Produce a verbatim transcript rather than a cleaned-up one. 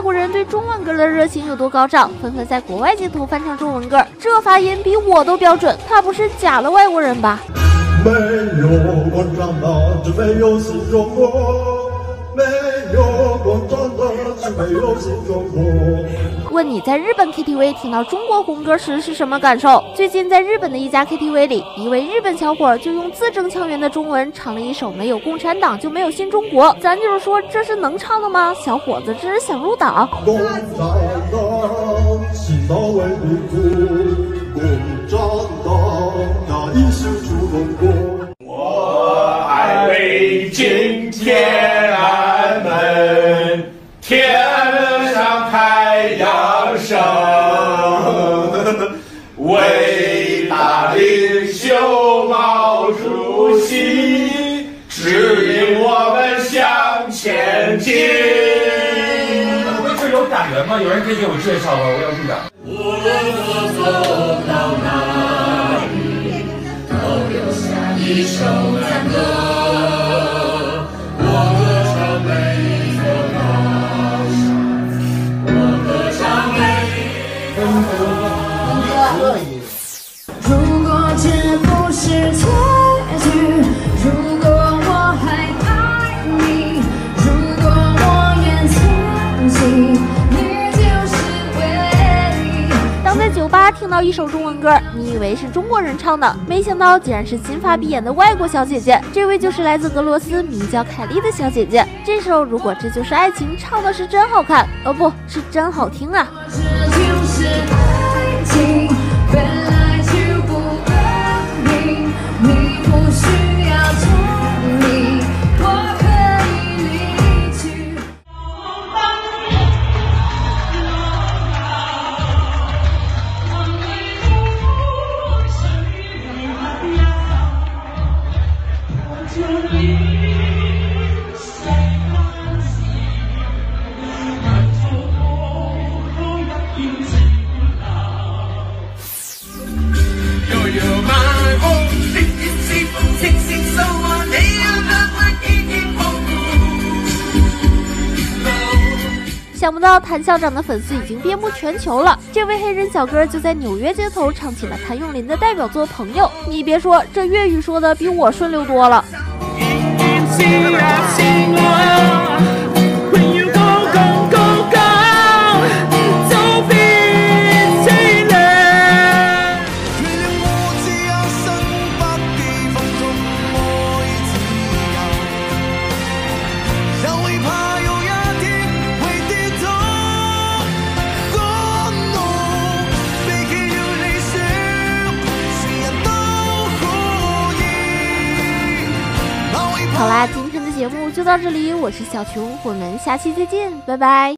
国人对中文歌的热情有多高涨，纷纷在国外街头翻唱中文歌，这发音比我都标准，他不是假的外国人吧？ 没有广场的，只没有新中国。没有广场的，只没有新中国。 问你在日本 K T V 听到中国红歌时是什么感受？最近在日本的一家 K T V 里，一位日本小伙就用字正腔圆的中文唱了一首《没有共产党就没有新中国》，咱就是说这是能唱的吗？小伙子这是想入党。 共产党洗脑为民主，共产党那一是出中国。 我爱北京天安门，天上太阳升，伟大领袖毛主席指引我们向前进。 会这有感人吗？有人可以给我介绍吗？我要入党。 无论我走到哪里，都留下一首赞歌。 如果这不是结局，如果我还爱你，如果我愿前进，你就是唯一。 当在酒吧听到一首中文歌，你以为是中国人唱的，没想到竟然是金发碧眼的外国小姐姐。这位就是来自俄罗斯，名叫凯莉的小姐姐。这首《如果这就是爱情》唱的是真好看，哦，不是真好听啊！ 这就是爱情，本来就不公平，你不需要证明，我可以离去。 想不到谭校长的粉丝已经遍布全球了，这位黑人小哥就在纽约街头唱起了谭咏麟的代表作《朋友》。你别说，这粤语说的比我顺溜多了。好啦，今天的节目就到这里，我是小琼，我们下期再见，拜拜。